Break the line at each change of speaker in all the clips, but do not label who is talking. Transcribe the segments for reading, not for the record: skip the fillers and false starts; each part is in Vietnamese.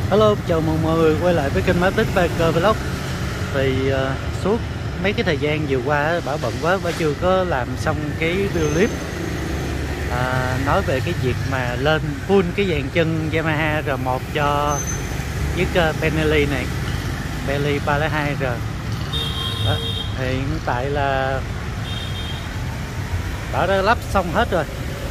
Hello, chào mừng mọi người quay lại với kênh Matic Biker Vlog. Thì suốt mấy cái thời gian vừa qua Bảo bận quá, Bảo chưa có làm xong cái video clip nói về cái việc mà lên full cái dàn chân Yamaha R1 cho chiếc Benelli này, Benelli 302R. Đó, thì hiện tại là Bảo đã lắp xong hết rồi.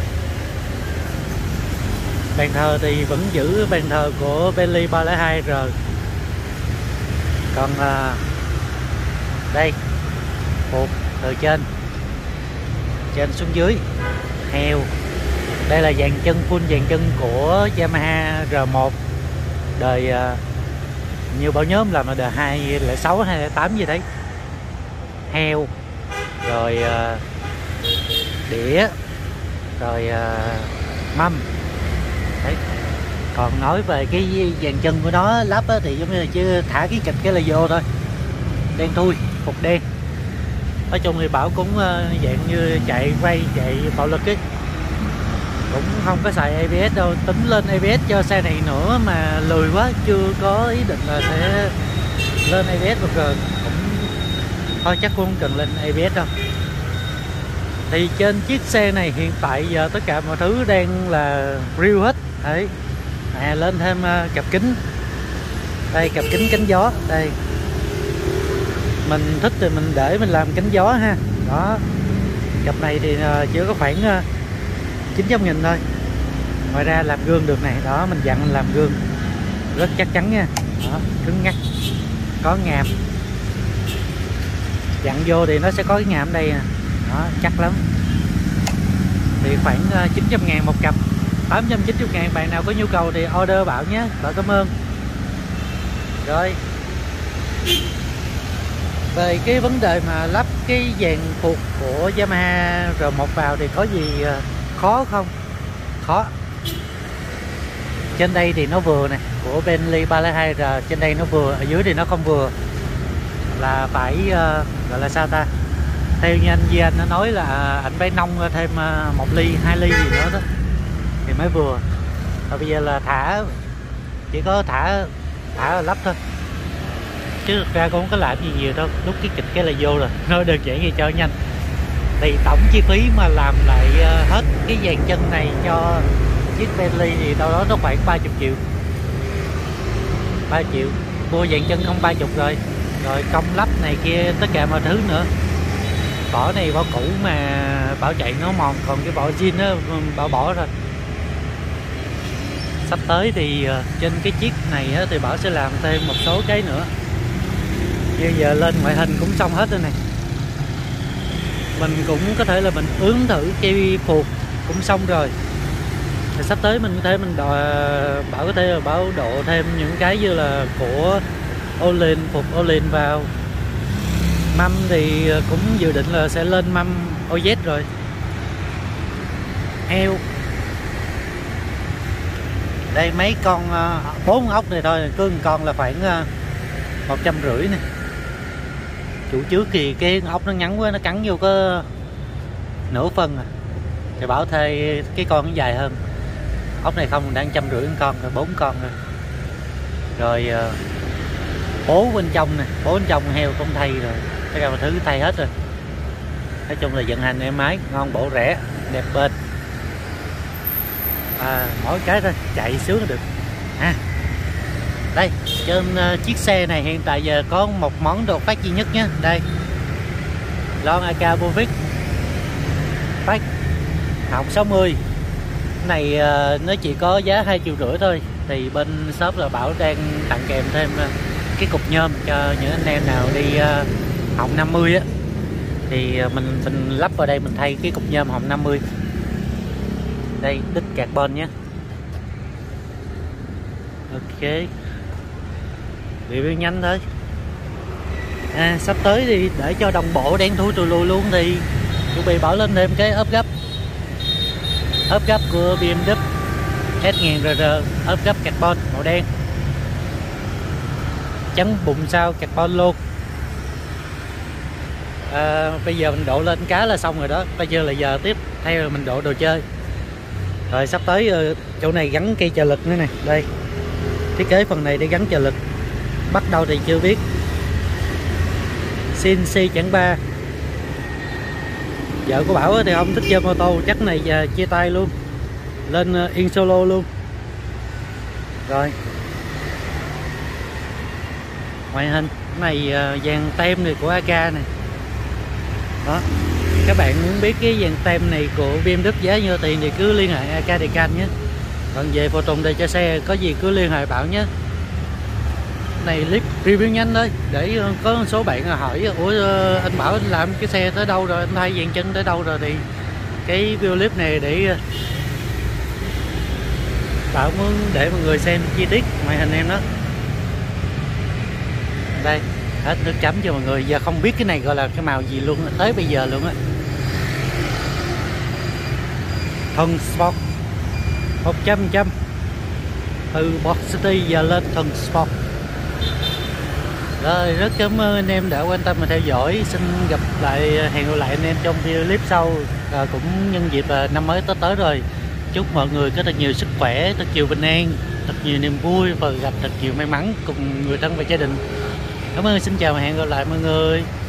Bàn thờ thì vẫn giữ bàn thờ của Benelli 302R. Còn đây phục từ trên xuống dưới heo. Đây là dàn chân full dàn chân của Yamaha R1 đời như Bảo nhớ làm là đời 206 208 gì đấy. Heo rồi đĩa rồi mâm đấy. Còn nói về cái dàn chân của nó lắp á, thì giống như là chứ thả cái kịch cái là vô thôi, đen thui, phục đen. Nói chung thì Bảo cũng dạng như chạy quay chạy bạo lực ấy, cũng không có xài ABS đâu, tính lên ABS cho xe này nữa mà lười quá, chưa có ý định là sẽ lên ABS một rồi, cũng thôi chắc cũng không cần lên ABS đâu. Thì trên chiếc xe này hiện tại giờ tất cả mọi thứ đang là real hết đấy. Lên thêm cặp kính đây, cặp kính cánh gió đây, mình thích thì mình để mình làm cánh gió ha. Đó, cặp này thì chỉ có khoảng 900.000 thôi. Ngoài ra làm gương được này, đó mình dặn làm gương rất chắc chắn nha. Đó, cứng ngắc, có ngàm, dặn vô thì nó sẽ có cái ngàm ở đây nè. Đó, chắc lắm. Thì khoảng 900.000 một cặp, 890.000. Bạn nào có nhu cầu thì order Bảo nhé. Bảo cảm ơn. Rồi, về cái vấn đề mà lắp cái dàn phục của Yamaha R1 vào thì có gì khó không? Khó. Trên đây thì nó vừa nè, của Benelli 302R trên đây nó vừa, ở dưới thì nó không vừa, là phải gọi là sao ta, theo như anh Duy Anh nó nói là anh phải nông thêm 1 ly 2 ly gì nữa đó thì mới vừa. Và bây giờ là chỉ có thả là lắp thôi, chứ thực ra cũng không có làm gì nhiều đâu, đút cái kịch cái là vô rồi, nói đơn giản gì cho nhanh. Thì tổng chi phí mà làm lại hết cái dàn chân này cho chiếc Bentley thì đâu đó nó khoảng 30 triệu. 3 triệu mua dàn chân không 30 rồi, rồi công lắp này kia tất cả mọi thứ nữa. Vỏ này vỏ cũ mà Bảo chạy nó mòn, còn cái vỏ zin đó Bảo bỏ rồi. Sắp tới thì trên cái chiếc này thì Bảo sẽ làm thêm một số cái nữa. Bây giờ lên ngoại hình cũng xong hết rồi này. Mình cũng có thể là mình ướm thử cái phục cũng xong rồi. Thì sắp tới mình có thể Bảo có thể là Bảo độ thêm những cái như là của Olin, phục Olin vào. Mâm thì cũng dự định là sẽ lên mâm OZ rồi. Heo đây, mấy con 4 ốc này thôi, cứ một con là khoảng 150 nè. Chủ trước thì cái ốc nó ngắn quá, nó cắn vô có nửa phân thì Bảo thuê cái con nó dài hơn. Ốc này không đang 150 con rồi, 4 con rồi. Rồi bố bên trong nè, bố bên trong heo cũng thay rồi, tất cả mọi thứ thay hết rồi. Nói chung là vận hành êm ái, ngon bổ rẻ, đẹp bền. Mỗi cái thôi, chạy sướng là được ha. Đây, trên chiếc xe này hiện tại giờ có một món đồ phát duy nhất nhé. Đây, lon AK Bovic phát họng 60. Cái này nó chỉ có giá 2,5 triệu thôi. Thì bên shop là Bảo đang tặng kèm thêm cái cục nhôm cho những anh em nào đi họng 50 á, thì mình lắp vào đây, mình thay cái cục nhôm họng 50. Đây, đít carbon nhé. Ok, review nhanh thôi. Sắp tới thì để cho đồng bộ đen thui tùi lùi luôn thì chuẩn bị Bảo lên thêm cái ốp gấp của BMW S1000RR, ốp gấp carbon màu đen, chắn bụng sau carbon luôn. Bây giờ mình độ lên cá là xong rồi đó. Bây giờ là giờ tiếp theo là mình độ đồ chơi. Rồi sắp tới chỗ này gắn cây trợ lực nữa nè. Đây, Thiết kế phần này để gắn trợ lực, bắt đầu thì chưa biết. CNC.3. Vợ của Bảo thì không thích chơi mô tô, chắc này chia tay luôn, lên yên solo luôn. Rồi ngoại hình này dàn tem này của AK này đó. Các bạn muốn biết cái dàn tem này của BMW giá nhiêu tiền thì cứ liên hệ AK Decam nhé. Còn về phụ tùng để cho xe có gì cứ liên hệ Bảo nhé. Này clip review nhanh thôi, để có một số bạn hỏi ủa anh Bảo anh làm cái xe tới đâu rồi, anh thay dàn chân tới đâu rồi, thì cái video clip này để Bảo muốn để mọi người xem chi tiết ngoại hình em đó. Đây hết nước chấm cho mọi người, giờ không biết cái này gọi là cái màu gì luôn tới bây giờ luôn á. Thân Sport 100% từ Box City giờ lên thân Sport. Rồi rất cảm ơn anh em đã quan tâm và theo dõi. Xin gặp lại, hẹn gặp lại anh em trong video clip sau. Cũng nhân dịp năm mới tới rồi, chúc mọi người có thật nhiều sức khỏe, thật nhiều bình an, thật nhiều niềm vui và gặp thật nhiều may mắn cùng người thân và gia đình. Cảm ơn, xin chào và hẹn gặp lại mọi người.